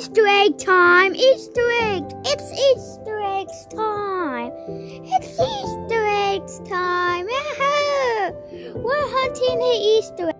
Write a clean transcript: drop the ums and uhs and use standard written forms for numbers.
Easter egg time! Easter egg! It's Easter eggs time! It's Easter eggs time! Yahoo! We're hunting the Easter egg.